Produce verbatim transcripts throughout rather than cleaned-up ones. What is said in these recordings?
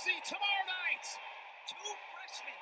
see tomorrow night. Two freshmen.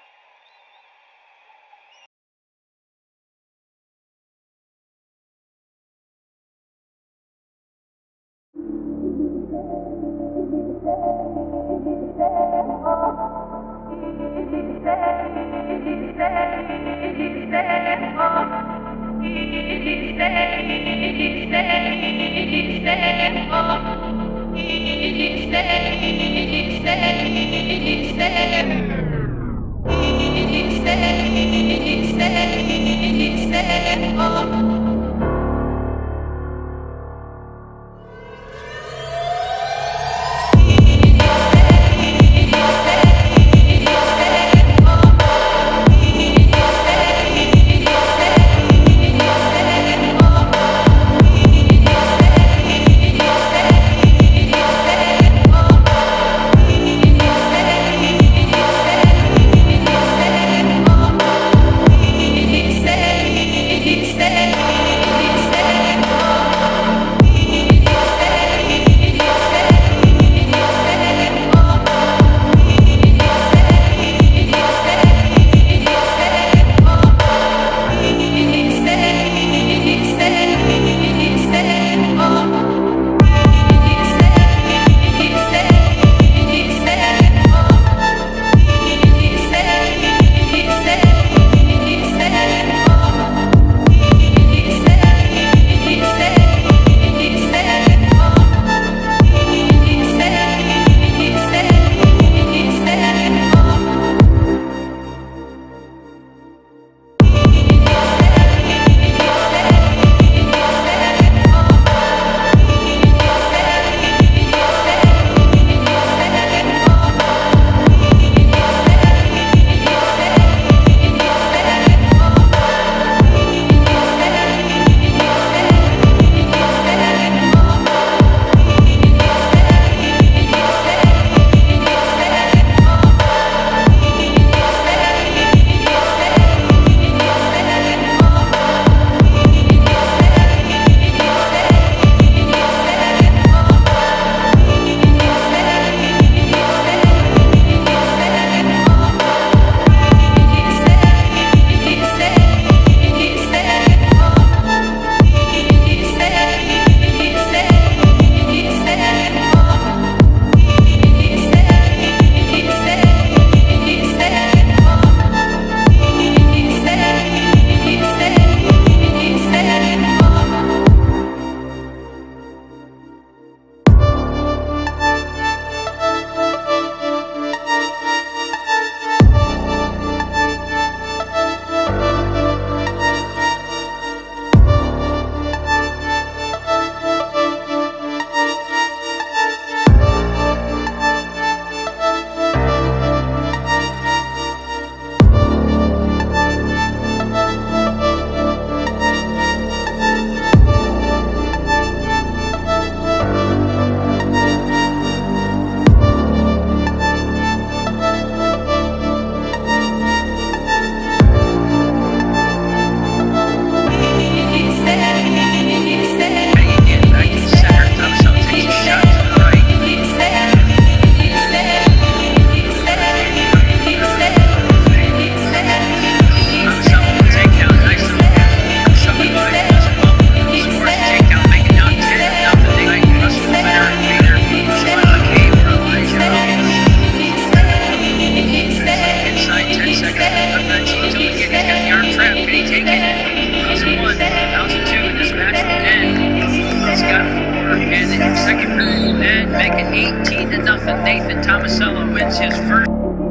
Second period, and make it eighteen to nothing. Nathan Tomasello wins his first.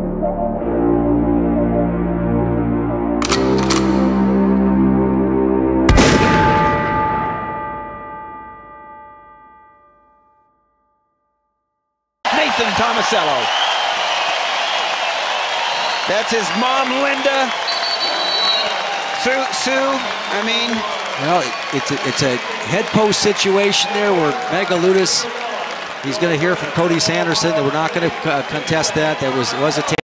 Nathan Tomasello. That's his mom, Linda. Sue, Sue, I mean. Well, it's a, it's a head post situation there where Megaludis, he's going to hear from Cody Sanderson that we're not going to uh, contest that. That was, was a